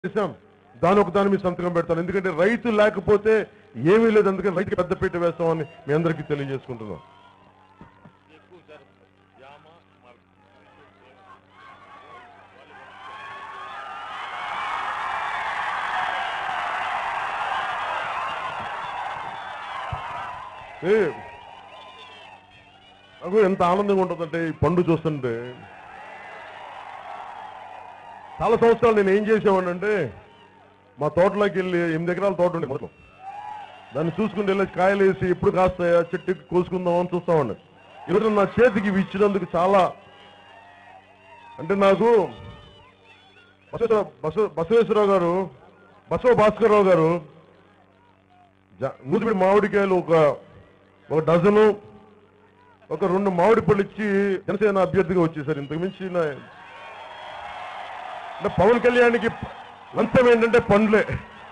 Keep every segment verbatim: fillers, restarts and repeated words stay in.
చేశాం దాని ఒక దాని మీద సంతకం పెడతాను. ఎందుకంటే రైతు లేకపోతే ఏమీ లేదు. అందుకని రైతుకి పెద్దపీట వేస్తామని మీ అందరికీ తెలియజేసుకుంటున్నాం. నాకు ఎంత ఆనందంగా ఉంటుందంటే ఈ పండు చూస్తుంటే. చాలా సంవత్సరాలు నేను ఏం చేసేవాడిని అంటే మా తోటలోకి వెళ్ళి ఎనిమిది ఎకరాల తోట ఉండే మొత్తం దాన్ని చూసుకుంటూ వెళ్ళి కాయలు వేసి ఎప్పుడు కాస్తాయా చెట్టుకి కోసుకుందామని చూస్తామండి. ఈరోజు నా చేతికి ఇవి ఇచ్చినందుకు చాలా అంటే నాకు బస బసవేశ్వరరావు గారు బసవ భాస్కర్రావు గారు నూతిపడి మామిడికాయలు ఒక ఒక డజను ఒక రెండు మామిడి పళ్ళు ఇచ్చి జనసేన అభ్యర్థిగా వచ్చేసారు. ఇంతకు మించి అంటే పవన్ కళ్యాణ్కి లంచం ఏంటంటే పండ్లే.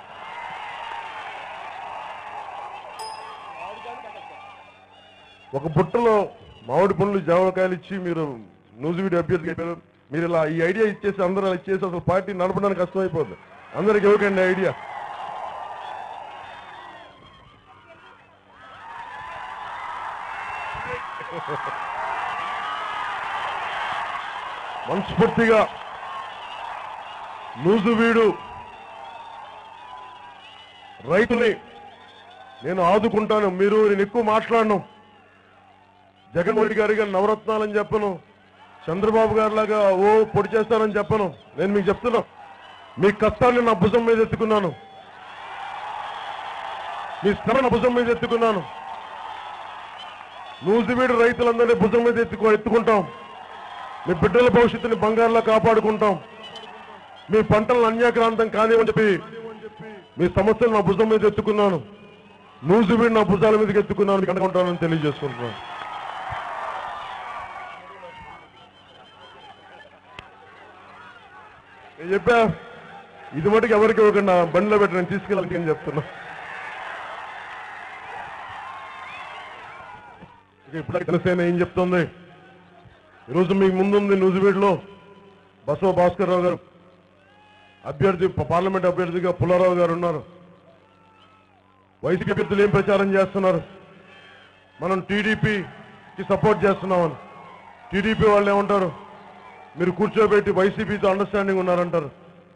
ఒక బుట్టలో మామిడి పండ్లు జామకాయలు ఇచ్చి మీరు నూజివీడి అభ్యర్థి అయిపోయారు. మీరు ఇలా ఈ ఐడియా ఇచ్చేసి అందరూ ఇచ్చేసి అసలు పార్టీ నడపడానికి కష్టమైపోతుంది. అందరికి ఇవ్వకండి ఐడియా. మనస్ఫూర్తిగా నూజివీడు రైతుని నేను ఆదుకుంటాను. మీరు నేను ఎక్కువ మాట్లాడను. జగన్మోహన్ రెడ్డి గారి గారు నవరత్నాలని చెప్పను, చంద్రబాబు గారి లాగా ఓ పొడి చేస్తానని చెప్పను. నేను మీకు చెప్తున్నా, మీ కష్టాన్ని నా భుజం మీద ఎత్తుకున్నాను, మీ శ్రమ నా భుజం మీద ఎత్తుకున్నాను. నూజివీడు రైతులందరినీ భుజం మీద ఎత్తుకు ఎత్తుకుంటాం. మీ బిడ్డల భవిష్యత్తుని బంగారులా కాపాడుకుంటాం. మీ పంటలను అన్యాక్రాంతం కానివని చెప్పి మీ సమస్యలు నా భుజం మీద ఎత్తుకున్నాను. నూజివీడు నా భుజాల మీదకి ఎత్తుకున్నాను, మీకు అనుకుంటానని తెలియజేసుకుంటున్నాను. నేను చెప్పా ఇది మటుకు ఎవరికి ఇవ్వకుండా బండిలో పెట్టి నేను తీసుకెళ్ళాలని చెప్తున్నా. ఇప్పుడు జనసేన ఏం చెప్తుంది? ఈరోజు మీకు ముందుంది నూజివీడులో బసవ భాస్కర్రావు గారు అభ్యర్థి, పార్లమెంట్ అభ్యర్థిగా పుల్లారావు గారు ఉన్నారు. వైసీపీ అభ్యర్థులు ఏం ప్రచారం చేస్తున్నారు? మనం టీడీపీకి సపోర్ట్ చేస్తున్నామని. టీడీపీ వాళ్ళు ఏమంటారు? మీరు కూర్చోబెట్టి వైసీపీతో అండర్స్టాండింగ్ ఉన్నారంటారు.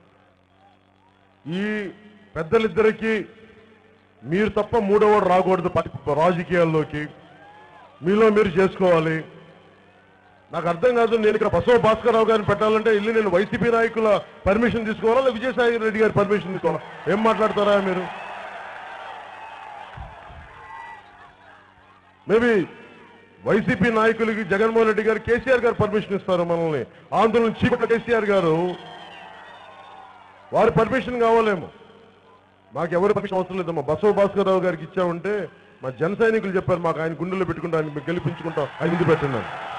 ఈ పెద్దలిద్దరికీ మీరు తప్ప మూడోవాడు రాకూడదు రాజకీయాల్లోకి. మీలో మీరు చేసుకోవాలి. నాకు అర్థం కాదు, నేను ఇక్కడ బసవ భాస్కర్రావు గారిని పెట్టాలంటే ఇల్లు నేను వైసీపీ నాయకుల పర్మిషన్ తీసుకోవాలా, లేదా విజయసాయి రెడ్డి గారి పర్మిషన్ తీసుకోవాలా? ఏం మాట్లాడతారా మీరు? మేబీ వైసీపీ నాయకులకి జగన్మోహన్ రెడ్డి గారు, కేసీఆర్ గారు పర్మిషన్ ఇస్తారు మనల్ని. ఆందోళన చీపట్ల కేసీఆర్ గారు, వారి పర్మిషన్ కావాలేమో. మాకు ఎవరి పర్మిషన్ అవసరం లేదమ్మా. బసవ భాస్కర్రావు గారికి ఇచ్చామంటే మా జన సైనికులు చెప్పారు, మాకు ఆయన గుండెల్లో పెట్టుకుంటా, ఆయన గెలిపించుకుంటాం, ఆయన ముందు పెట్టండి.